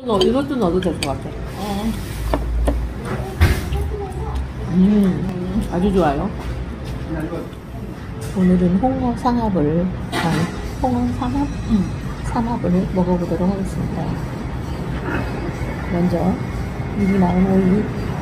이것도 넣어도 될 것 같아. 아주 좋아요. 오늘은 홍어 삼합을, 홍어 삼합? 삼합을 먹어보도록 하겠습니다. 먼저 미리 나온 오이.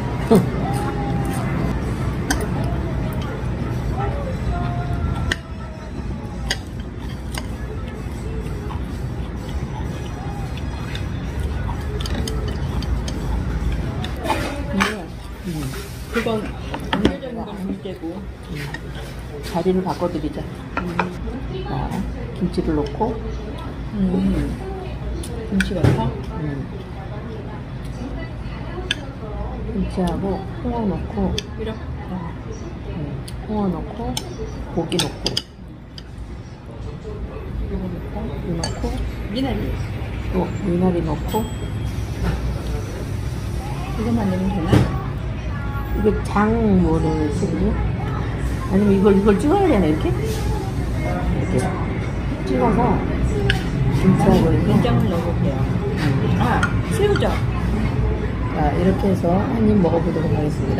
그건 전체적인 건 문제고 자리를 바꿔드리자. 자, 김치를 넣고 김치가 타? 김치하고 홍어 넣고 이렇게 홍어 넣고 고기 넣고 이거 넣고 미나리 또 미나리 넣고 이것만 넣으면 되나? 이게 장뭐를 쓰고 아니면 이걸 찍어야 되나 이렇게 찍어서 김치하고 이렇게 된장을 넣어볼게요. 아 새우젓. 자, 이렇게 해서 한 입 먹어보도록 하겠습니다.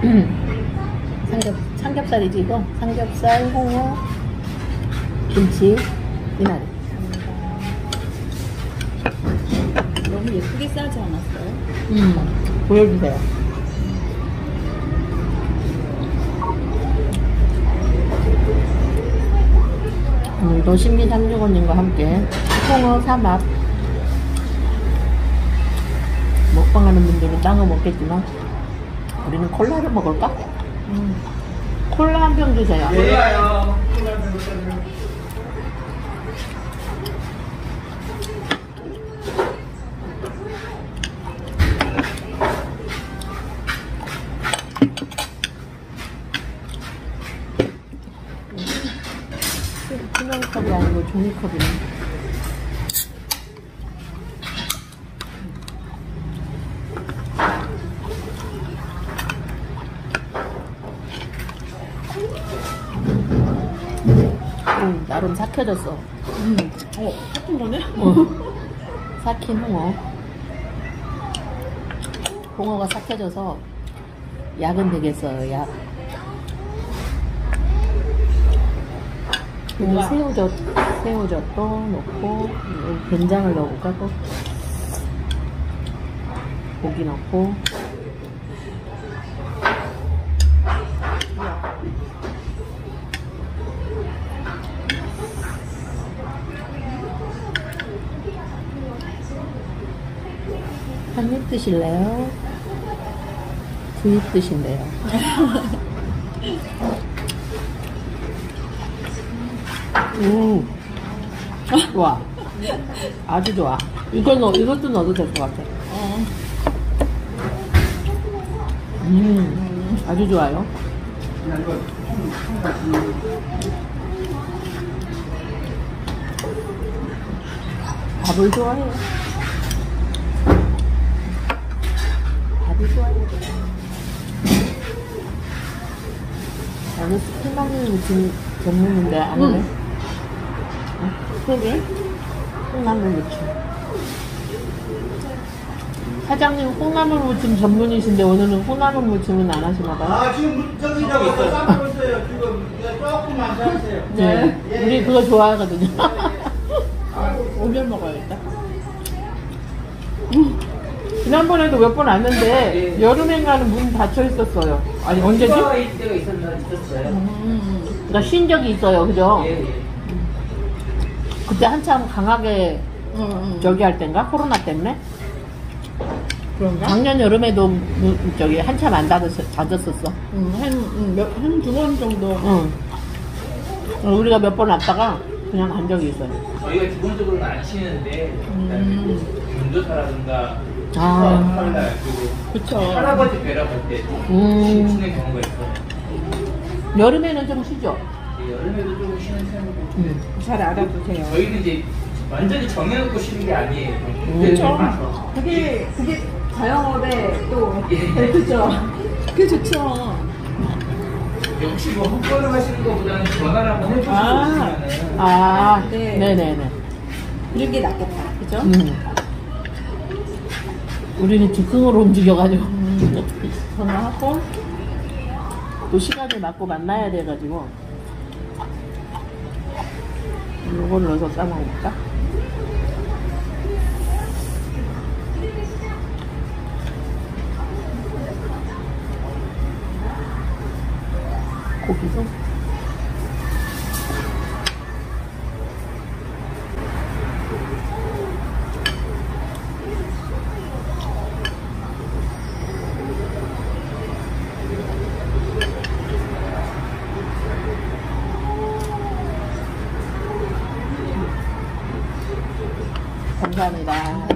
삼겹살이지 이거? 삼겹살, 홍어, 김치, 미나리. 너무 예쁘게 싸지 않았어요? 보여주세요. 오늘도 신기삼육원님과 함께 홍어 삼합 먹방하는 분들은 딴 거 먹겠지만 우리는 콜라를 먹을까? 콜라 한 병 주세요. 몰라요. 투명컵이 아니고 종이컵이네. 나름 삭혀졌어. 삭힌 거네? 삭힌 홍어. 홍어가 삭혀져서 약은 되겠어요, 약. 그리고 새우젓도 넣고, 된장을 넣어볼까, 또. 고기 넣고. 한 입 드실래요? 두 입 드신대요. 좋아. 아주 좋아. 이것도 넣어도 될 것 같아. 아주 좋아요. 밥을 좋아해요. 밥이 좋아요. 나는 스팸마늘 무침 전문인데 아니네. 스팸이? 콩나물 무침. 사장님 콩나물 무침 전문이신데 오늘은 콩나물 무침은 안 하시나봐요. 아 지금 저기 싸고 있어요. 지금 조금만 하세요. 네. 우리 그거 좋아하거든요. 오면 먹어야겠다. 지난번에도 몇 번 왔는데 여름엔가는 문 닫혀 있었어요. 아니 언제지? 때가 있었어요. 그러니까 쉰 적이 있어요, 그죠? 예. 그때 한참 강하게 저기 할 땐가? 코로나 때문에? 그런가? 작년 여름에도 저기 한참 안 닫았었어. 한 두 번 정도. 우리가 몇 번 왔다가 그냥 간 적이 있어요. 저희가 기본적으로는 안 치는데 운전사라든가 아. 그쵸. 할아버지 뵈러 갈 때 쉬는 경우가 있어요. 여름에는 좀 쉬죠? 여름에도 조금 쉬는 편이고 잘 알아두세요. 저희는 이제 완전히 정해놓고 쉬는 게 아니에요. 그쵸. 그게 자영업에 또 예. 그죠. 그게 좋죠. 역시 뭐 헛걸음 하시는 것보다는 전화를 한번 해보시면은 아, 네. 네네네. 이런 게 낫겠다. 그죠? 우리는 즉흥으로 움직여가지고 전화하고 또 시간을 맞고 만나야 돼가지고 요거를 넣어서 싸먹을까? 고기도 감사합니다.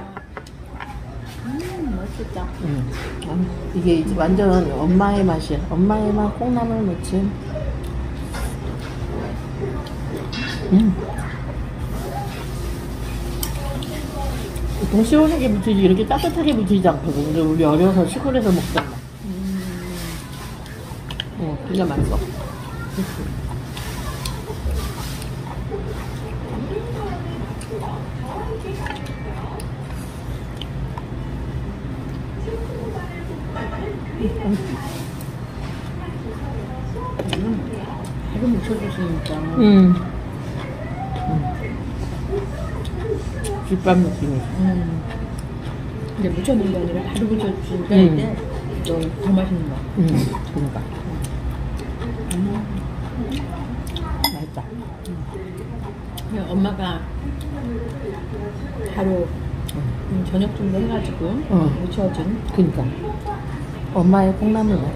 맛있다. 이게 이제 완전 엄마의 맛이야. 엄마의 맛 콩나물 무침. 보통 시원하게 무치지 이렇게 따뜻하게 무치지 않거든. 근데 우리 어려서 시골에서 먹잖아. 진짜 맛있어. 이거 묻혀주시니까. 집밥 느낌이. 근데 묻혀놓은 게 아니라 바로 묻혀주시니까 이때 더 맛있는 거. 그러니까. 맛있다. 그냥 엄마가 바로 저녁 정도 해가지고 묻혀준. 그러니까. 엄마의 콩나물 맛.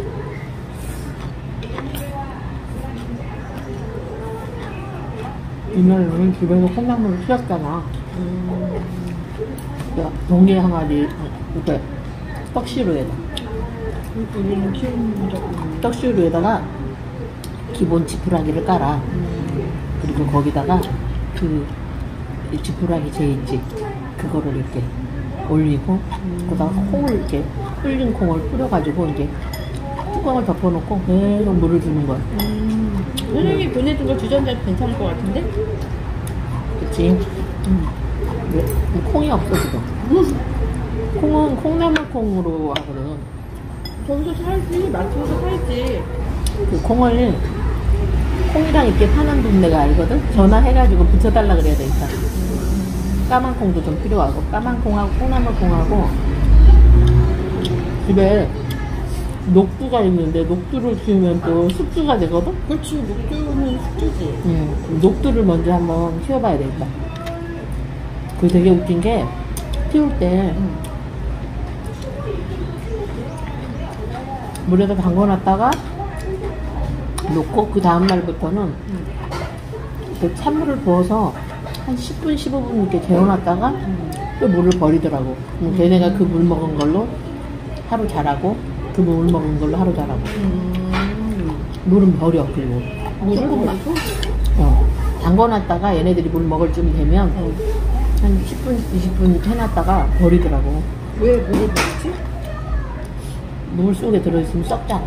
이날은 집에서 콩나물을 키웠잖아. 동네 항아리, 이렇게 떡시루에다. 우리는 키우는 적 없는데. 떡시루에다가 기본 지푸라기를 깔아. 그리고 거기다가 그 지푸라기 재있지. 그거를 이렇게 올리고, 거기다가 콩을 이렇게 불린 콩을 뿌려가지고 이제 뚜껑을 덮어놓고 계속 물을 주는 거야. 선생님이 보내준 거 주전자 괜찮을 것 같은데? 그치? 왜? 콩이 없어 지금. 콩은 콩나물 콩으로 하거든. 저기서 살지, 마트에서 살지. 그 콩을 콩이랑 이렇게 파는 분 내가 알거든. 전화해가지고 붙여달라 그래야 되니까. 까만 콩도 좀 필요하고, 까만 콩하고 콩나물 콩하고 집에 녹두가 있는데 녹두를 키우면 또 숙주가 되거든. 그렇지, 녹두는 숙주지. 녹두를 먼저 한번 키워봐야 되겠다. 그 되게 웃긴 게 키울 때 물에다 담궈놨다가 놓고 그 다음날부터는 그 찬물을 부어서 한 10분, 15분 이렇게 재워놨다가 또 물을 버리더라고. 걔네가 그 물 먹은 걸로 하루 자라고 그 물 먹은 걸로 하루 자라고. 물은 버려. 그리고 물을 버리고? 담궈놨다가 얘네들이 물 먹을 쯤 되면 한 10분, 20분 해놨다가 버리더라고. 왜 물을 버리지? 물 속에 들어있으면 썩잖아.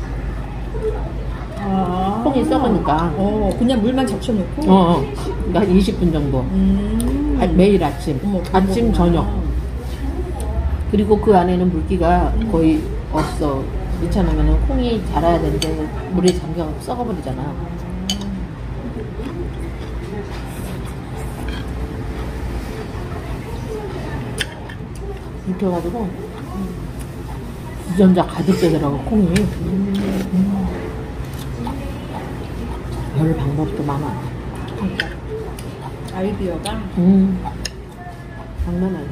콩이 썩으니까. 그냥 물만 적셔놓고? 그러니까 한 20분 정도. 매일 아침. 아침, 저녁. 그리고 그 안에는 물기가 거의 없어. 미쳐놓으면 콩이 자라야 되는데 물에 잠겨 썩어버리잖아. 이렇게 해가지고 유전자 가득 되더라고 콩이. 별 방법도 많아. 그러니까 아이디어가 장난 아니야.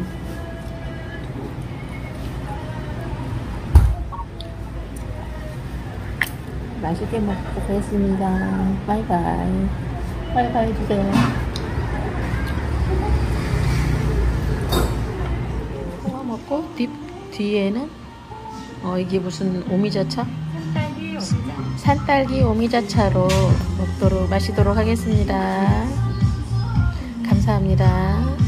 맛있게 먹고 가겠습니다. 바이바이. 바이바이 해주세요. 콩 먹고 뒤에는 이게 무슨 오미자차? 산딸기 오미자차로 먹도록 마시도록 하겠습니다. 감사합니다.